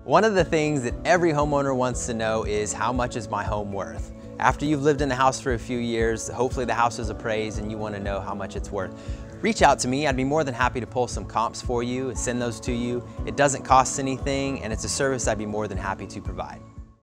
One of the things that every homeowner wants to know is, how much is my home worth? After you've lived in the house for a few years, hopefully the house is appraised and you want to know how much it's worth. Reach out to me. I'd be more than happy to pull some comps for you, send those to you. It doesn't cost anything, and it's a service I'd be more than happy to provide.